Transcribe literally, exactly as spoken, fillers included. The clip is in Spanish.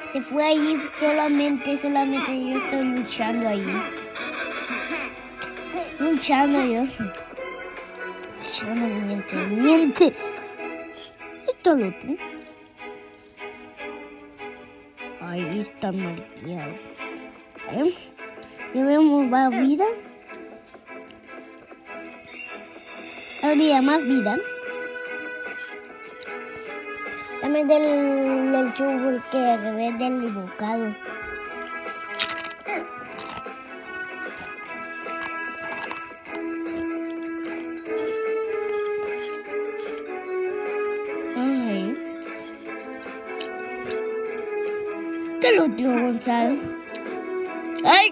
Se fue ahí solamente, solamente yo estoy luchando ahí. Luchando yo. Luchando, miente, miente. Esto lo tú. Ahí está marqueado. ¿Eh? Llevemos más vida. Habría más vida. Dame del, del chubo que al revés del bocado. Ay. ¿Qué lo tío Gonzalo? ¡Ay!